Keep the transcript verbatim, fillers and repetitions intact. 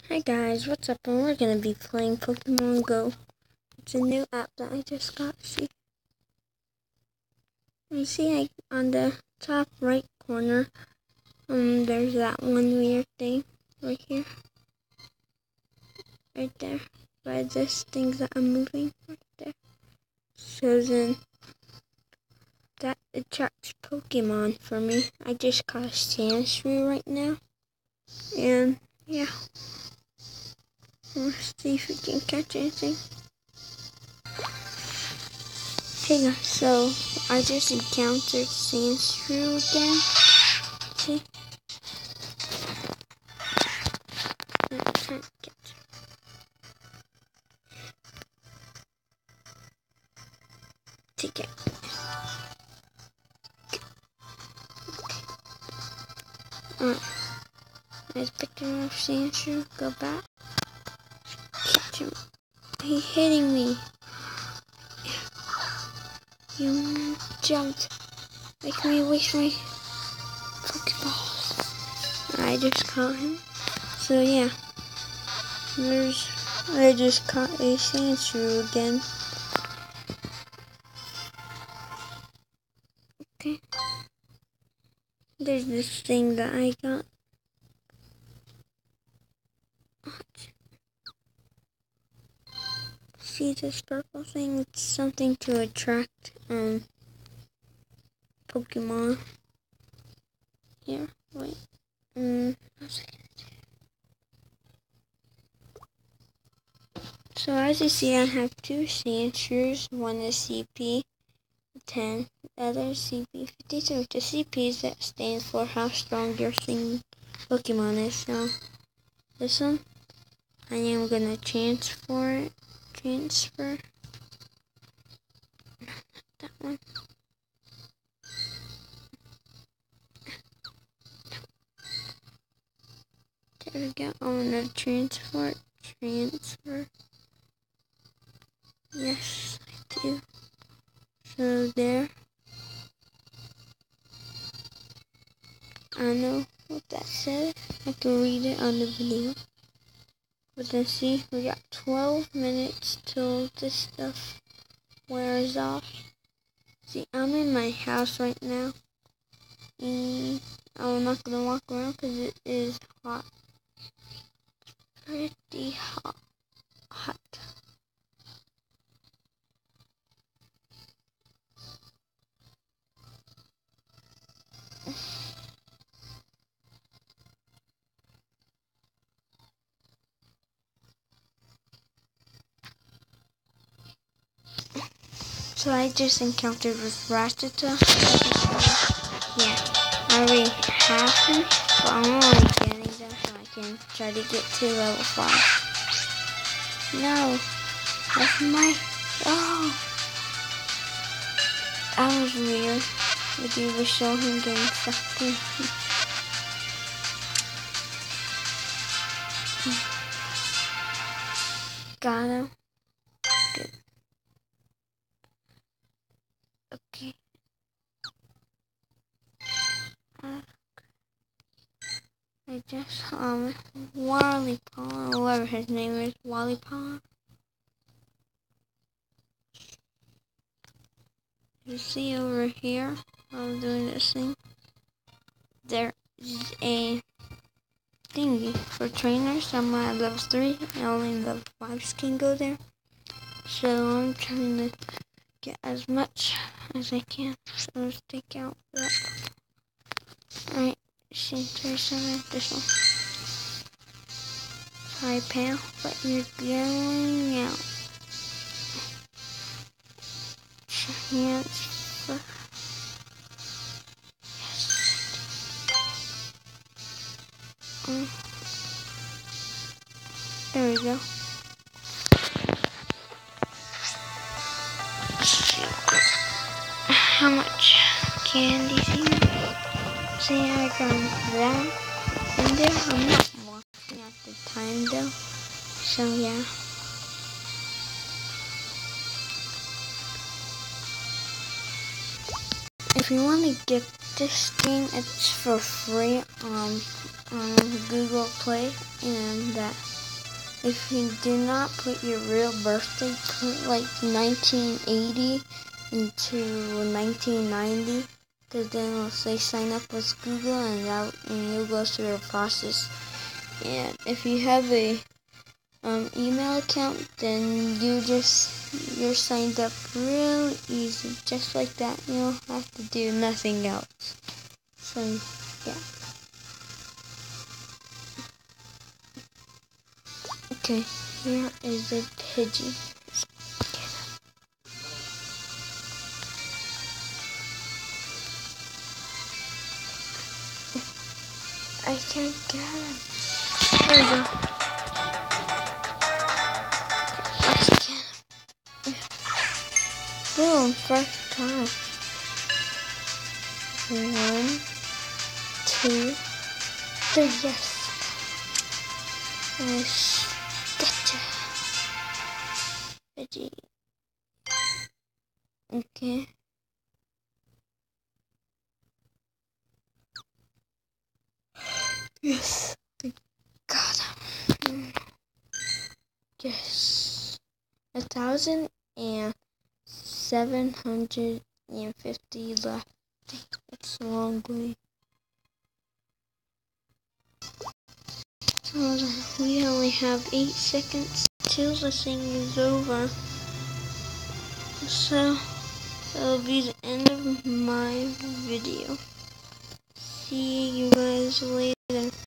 Hi guys, what's up? And we're gonna be playing Pokemon Go. It's a new app that I just got. See, you see, like on the top right corner, um, there's that one weird thing right here, right there, by this thing that I'm moving right there. So then, that attracts Pokemon for me. I just caught a Sandshrew right now, and yeah, let's see if we can catch anything. Hey guys, so I just encountered Sandshrew again. See? I'm trying to catch her. Take it. Alright. Nice picture of Sandshrew. Go back. Catch him. He's hitting me. You jumped. Make me waste my Pokeballs. I just caught him. So yeah. There's I just caught a Sandshrew again. Okay. There's this thing that I got. See this purple thing? It's something to attract um Pokemon. Here, wait. Um, so as you see, I have two Sandshrews. One is C P ten, the other is C P fifty-two. The C P that stands for how strong your thing Pokemon is. So this one, I am gonna transfer it. Transfer. No, not that one. There we go. I'm gonna transfer. Transfer. Yes, I do. So there. I know what that said. I can read it on the video. But then see, we got twelve minutes till this stuff wears off. See, I'm in my house right now. And I'm not gonna walk around because it is hot. Pretty hot. Hot. So I just encountered with Rattata. Yeah, I already have him, but I'm only getting them so I can try to get to level five. No, that's my. Oh, that was weird. The dude was showing him getting stuck in. Got him. Good. Okay. Uh, I just um Wallypaw, whatever his name is, Wallypaw. You see over here, I'm doing this thing. There is a thingy for trainers. I'm at level three, and only level fives can go there. So I'm trying to get as much as I can. So let's take out that. Alright, thirty-seven, this one. Sorry, pal, but you're going out. Transfer. Yes. Um, there we go. How much candy see? See, I got that in there. I'm not watching at the time though. So yeah. If you want to get this game, it's for free. Um, on Google Play, and that if you do not put your real birthday, put like nineteen eighty into nineteen ninety, because then it'll say sign up with Google, and that and you'll go through a process. And if you have a um, email account, then you just you're signed up real easy, just like that. You don't have to do nothing else. So yeah. Okay, here is a pigeon. I can't get him. There we go. Let's get him. Boom, first time. One, two, three, yes. Nice. Gotcha. Veggie. Okay. Yes. I got him. Yes. A thousand and seven hundred and fifty left. That's a long way. So we only have eight seconds till the thing is over. So that'll be the end of my video. See you guys later.